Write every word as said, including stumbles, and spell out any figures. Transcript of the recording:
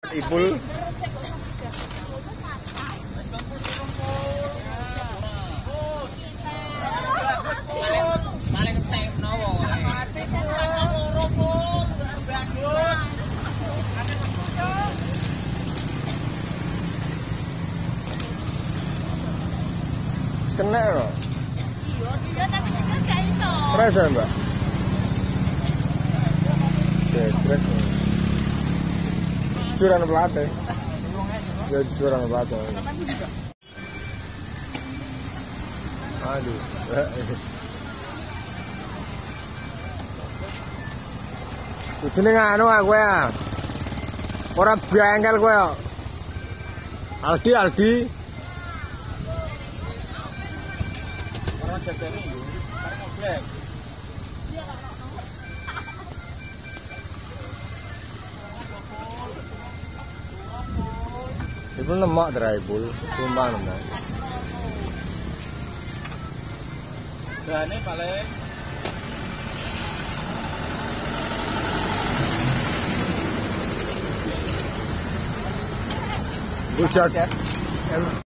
Ipul. Kena kok. Iya, tidak tapi sekarang gak iso. Terasa, Mbak. Strek. Curan pelatih. Ya curan pelatih. Aduh. Jeneng anu aku ya. Ora bengkel kowe kok. Aldi Aldi. Ora jagane yo. Karep ngoblek. Ibu lemak dry bull, cuma lemak. Gane paling Bujak.